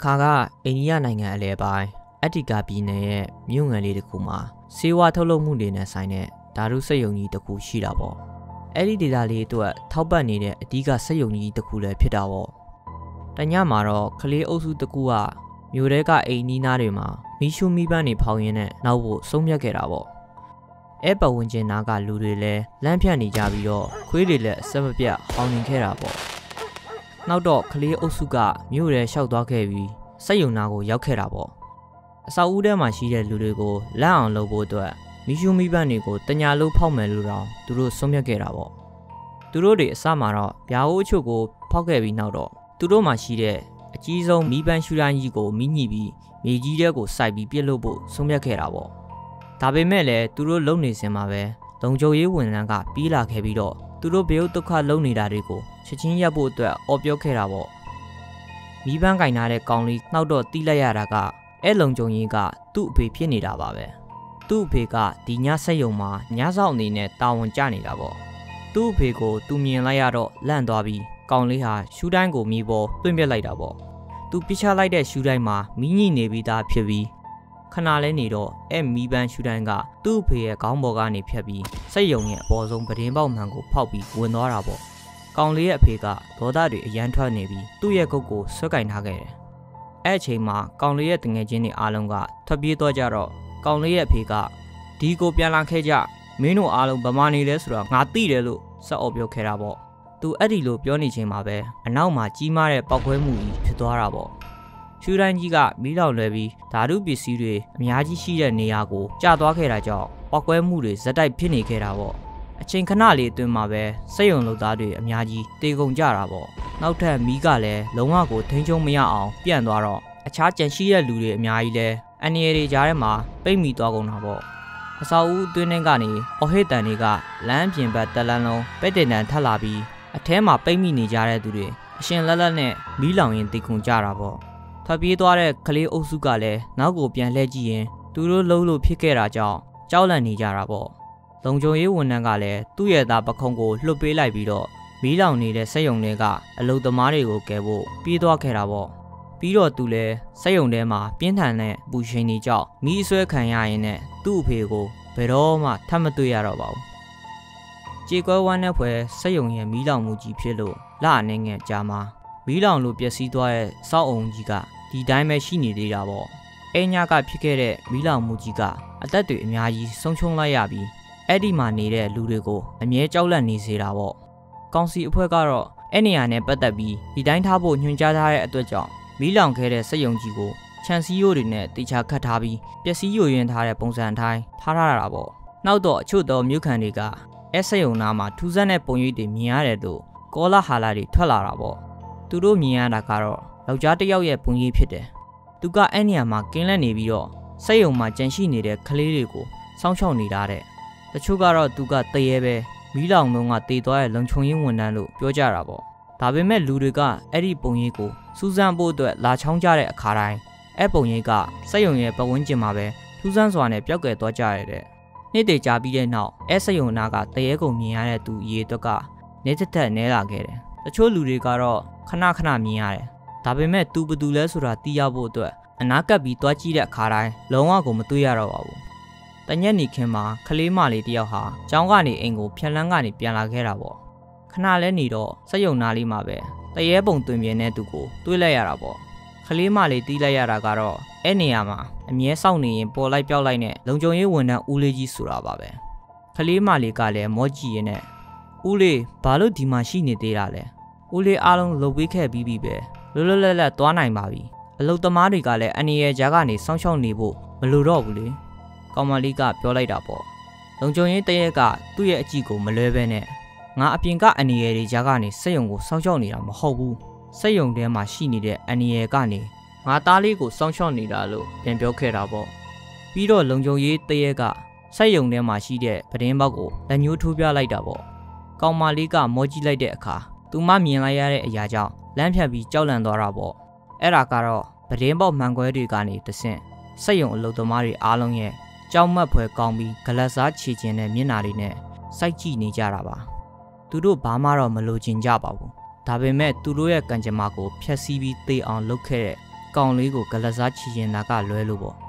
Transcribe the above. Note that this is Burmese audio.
ခါကအိန္ဒိယနိုင်ငံအလဲပိုင်းအတ္တိကာပြည်နယ်ရဲ့မြို့ငယ်လေးတစ်ခုမှာဆေးဝါးထုတ်လုပ်မှုတွေနဲ့ဆိုင်တဲ့ဓာတုစက်ရုံကြီးတစ်ခုရှိတာပေါ့အဲ့ဒီဒေတာလေးအတွက်ထောက်ပံ့နေတဲ့အဓိကစက်ရုံကြီးတစ်ခုလည်းဖြစ်တာပေါ့တညမှာတော့ကလေးအုပ်စုတစ်ခုကမြို့ထဲကအိမ်နီးနားတွေမှာမီးရှူးမီးပန်းတွေဖောင်ရင်းနဲ့နောက်ဖို့ဆုံးဖြတ်ခဲ့တာပေါ့အဲ့ပတ်ဝန်းကျင်နားကလူတွေလည်းလမ်းဖြတ်နေကြပြီးတော့ခွေးတွေလည်းအဆက်မပြတ်ဟောင်းနေခဲ့တာပေါ့နောက်တော့ကလေးအုပ်စုကမြို့ထဲလျှောက်သွားခဲ့ပြီးစက်ရုံနာကိုရောက်ခဲ့တာပေါ့အဆောက်အဦထဲမှာရှိတဲ့လူတွေကိုလန့်အောင်လုပ်ဖို့အတွက်မီးရှူးမီးပန်းတွေကိုတညာလုံးဖောက်မယ်လို့တော့သူတို့ဆုံးဖြတ်ခဲ့တာပေါ့သူတို့တွေအစမှာတော့ဗျာဟိုးအချို့ကိုဖောက်ခဲ့ပြီးနောက်တော့သူတို့မှာရှိတဲ့အကြီးဆုံးမီးပန်းရှူတိုင်းကြီးကိုမိညှိပြီးမြေကြီးထဲကိုစိုက်ပြီးပြစ်လို့ဖို့ဆုံးဖြတ်ခဲ့တာပေါ့ဒါပေမဲ့လည်းသူတို့လုံနေစင်မှာပဲလုံခြုံရေးဝန်ထမ်းကပြေးလာခဲ့ပြီးတော့သူတို့ဘေးဒုက္ခလုံနေတာတွေကိုချက်ချင်းရပ်ဖို့အတွက်အော်ပြောခဲ့တာပေါ့မီးပန်းကင်ထားတဲ့ကောင်လေးနှောက်တော့တီးလိုက်ရတာကအဲ့လုံခြုံရေးကသူ့အဖေဖြစ်နေတာပါပဲသူ့အဖေကဒီညစက်ရုံမှာညစောင့်အနေနဲ့တာဝန်ကျနေတာပေါ့သူ့အဖေကိုသူမြင်လိုက်ရတော့လန့်သွားပြီးကောင်လေးဟာရှူးတိုင်းကိုမီးပေါ်တွင့်ပြစ်လိုက်တာပေါ့သူပြစ်ချလိုက်တဲ့ရှူးတိုင်းမှာမီးညှိနေပြီးသားဖြစ်ပြီးခဏလဲနေတော့အဲ့မီးပန်းရှူးတိုင်းကသူ့အဖေရဲ့ခေါင်းပေါ်ကနေဖြတ်ပြီးစက်ရုံရဲ့အပေါ်ဆုံးပတင်းပေါက်မှန်ကိုဖောက်ပြီးဝင်သွားတာပေါ့ကောင်လေးရဲ့အဖေကဒေါသတွေအရန်ထွက်နေပြီးသူ့ရဲ့ကုတ်ကိုဆွဲကင်ထားခဲ့တယ်အဲ့အချိန်မှာကောင်လေးရဲ့တငယ်ချင်းတွေအားလုံးကထွက်ပြေးသွားကြတော့ကောင်လေးရဲ့အဖေကဒီကိုပြန်လာခဲ့ကြမင်းတို့အားလုံးဗမာနေလဲဆိုတော့ငါသိတယ်လို့စက်အော်ပြောခဲ့တာပေါ့သူအဲ့ဒီလိုပြောနေချိန်မှာပဲအနောက်မှာကြီးမားတဲ့ပောက်ခွဲမှုကြီးဖြစ်သွားတာပေါ့ရှူးတိုင်းကြီးကမီးလောင်လွယ်ပြီးဓာတုပစ္စည်းတွေအများကြီးရှိတဲ့နေရာကိုကျသွားခဲ့တာကြောင့်ပောက်ခွဲမှုတွေဇက်တိုက်ဖြစ်နေခဲ့တာပေါ့အချိန်ခဏလေးအတွင်းမှာပဲစက်ရုံလုပ်သားတွေအများကြီးတေကုန်ကြတာပေါ့နောက်ထပ်မီးကလည်းလုံးဝကိုထိန်းချုပ်မရအောင်ပြန့်သွားတော့အခြားကြံရှိတဲ့လူတွေအများကြီးလဲအန်ရီတွေကြားထဲမှာပိတ်မိသွားကုန်တာပေါ့အဆောက်အဦအတွင်းထဲကနေအော်ဟစ်တန်တွေကလမ်းပြင်ဘက်တက်လန်းလုံးပိတ်တင်တန်ထပ်လာပြီးအထဲမှာပိတ်မိနေကြတဲ့သူတွေအရှင်လက်လက်နဲ့မီးလောင်ရင်တေကုန်ကြတာပေါ့ထွက်ပြေးသွားတဲ့ကလေးအုပ်စုကလည်းနောက်ကိုပြန်လှည့်ကြည့်ရင်သူတို့လုံးလို့ဖြစ်ခဲ့တာကြောင့်ကြောက်လန့်နေကြတာပေါ့လုံခြုံရေးဝန်ထမ်းကလည်းသူ့ရဲ့သားပခုံးကိုလှုပ်ပေးလိုက်ပြီးတော့မီးလောင်နေတဲ့စက်ရုံတွေကအလုပ်သမားတွေကိုကယ်ဖို့ပြေးသွားခဲ့တာပေါ့ပြီးတော့သူလည်းစက်ရုံထဲမှာပြင်းထန်တဲ့ပူရှင်တွေကြောင့်မီးအဆွဲခံရရင်နဲ့သူ့အဖေကိုဘယ်တော့မှထပ်မတွေ့ရတော့ပါဘူးကြေကွဲဝမ်းနဲ့ဖွယ်စက်ရုံရဲ့မီးလောင်မှုကြီးဖြစ်လို့လအနေငယ်ကြာမှာမီးလောင်လို့ပျက်စီးသွားတဲ့စောက်အုံကြီးကဒီတိုင်းပဲရှိနေသေးတာပေါ့အဲညကဖြစ်ခဲ့တဲ့မီးလောင်မှုကြီးကအသက်တွေအများကြီးဆုံးရှုံးလိုက်ရပြီးအဲ့ဒီမှာနေတဲ့လူတွေကိုအမြဲကြောက်လန့်နေစေတာပေါ့ကောင်စီအဖွဲ့ကတော့အဲ့နေရာနဲ့ပတ်သက်ပြီးဒီတိုင်းထားဖို့ညွှန်ကြားထားတဲ့အတွက်ကြောင့်မီးလောင်ခဲ့တဲ့စက်ရုံကြီးကိုခြံစည်းရိုးတွေနဲ့တေချာခတ်ထားပြီးပျက်စီးယိုယွင်းထားတဲ့ပုံစံအတိုင်းထားရတာပေါ့နောက်တော့အချို့သောမြို့ခံတွေကအဲ့စက်ရုံနာမှာထူးဆန်းတဲ့ပုံရိပ်တွေမြင်ရတယ်လို့ကောလာဟာလာတွေထွက်လာတာပေါ့သူတို့မြင်ရတာကတော့ယောက်ျားတစ်ယောက်ရဲ့ပုံရိပ်ဖြစ်တယ်သူကအဲ့နေရာမှာကင်းလက်နေပြီးတော့စက်ရုံမှာကြံရှိနေတဲ့ကလေးတွေကိုစောင့်ရှောက်နေတာတဲ့တချို့ကတော့သူကတရေပဲမီးလောင်လုံးကတေသွားတဲ့လုံခြုံရေးဝန်ထမ်းလို့ပြောကြတာပေါ့ဒါပေမဲ့လူတွေကအဲ့ဒီပုံရိပ်ကိုစူးစမ်းဖို့အတွက်လာချောင်းကြတဲ့အခါတိုင်းအဲ့ပုံရိပ်ကစက်ရုံရဲ့ပတ်ဝန်းကျင်မှာပဲထူးဆန်းစွာနဲ့ပျောက်ကယ်သွားကြရတဲ့နေ့တည်ကြပြီးတဲ့နောက်အဲ့စက်ရုံနာကတရေကုန်မြင်ရတဲ့သူအရေးအတွက်ကနေတက်တက်နဲလာခဲ့တယ်တချို့လူတွေကတော့ခဏခဏမြင်ရတယ်ဒါပေမဲ့သူဘယ်သူလဲဆိုတာသိရဖို့အတွက်အနားကပ်ပြီးတွားကြည့်တဲ့အခါတိုင်းလုံးဝကိုမတွေ့ရတော့ပါဘူးတညက်နေခင်းမှာကလေးမလေးတယောက်ဟာကျောင်းကနေအိမ်ကိုဖြတ်လန်းကနေပြန်လာခဲ့တာပေါ့ခဏလဲနေတော့စက်ရုံနာလေးမှာပဲတရေပုံတွင်ပြင်းတဲ့သူကိုတွေးလိုက်ရတာပေါ့ကလေးမလေးတီးလိုက်ရတာကတော့အဲ့နေရာမှာအမြဲစောင့်နေရင်ပေါ်လိုက်ပြောက်လိုက်နဲ့လုံခြုံရေးဝန်ထမ်းဦးလေးကြီးဆိုတာပါပဲကလေးမလေးကလည်းမောကြည့်ရင်နဲ့ဦးလေးဘာလို့ဒီမှာရှိနေသေးတာလဲဦးလေးအားလုံးလှုပ်ပေးခဲ့ပြီးပြီပဲလွတ်လွတ်လပ်လပ်သွားနိုင်ပါပြီအလုပ်သမားတွေကလည်းအနေရကြားကနေစောင့်ရှောက်နေဖို့မလိုတော့ဘူးလေကောင်မလေးကပြောလိုက်တာပေါ့လုံခြုံရေးတရက်ကသူ့ရဲ့အကြည့်ကိုမလွဲပဲနဲ့ငါအပြင်ကအနေရတွေကြားကနေစက်ရုံကိုစောင့်ရှောက်နေတာမဟုတ်ဘူးစက်ရုံထဲမှာရှိနေတဲ့အနေရကနေငါသားလေးကိုစောင့်ရှောက်နေတာလို့ပြန်ပြောခဲ့တာပေါ့ပြီးတော့လုံခြုံရေးတရက်ကစက်ရုံထဲမှာရှိတဲ့ပတင်းပေါက်ကိုလက်ညှိုးထိုးပြလိုက်တာပေါ့ကောင်မလေးကမောကြည့်လိုက်တဲ့အခါသူမမြင်လိုက်ရတဲ့အရာကြောင့်လမ်းဖြတ်ပြီးကြောက်လန့်သွားတာပေါ့အဲ့ဒါကတော့ပတင်းပေါက်မှန်ခွဲတွေကနေတဆင့်စက်ရုံအလုပ်သမားတွေအားလုံးရဲ့ကြောက်မက်ဖွယ်ကောင်းပြီးဂလက်စားချီကျင်တဲ့မျက်နှာတွေနဲ့စိုက်ကြည့်နေကြတာပါသူတို့ဘာမှတော့မလိုချင်ကြပါဘူးဒါပေမဲ့သူတို့ရဲ့ကံကြမ္မာကိုဖျက်ဆီးပြီးသေအောင်လုပ်ခဲ့တဲ့ကောင်လေးကိုကလစားချီရင်တာကလွဲလို့ပေါ့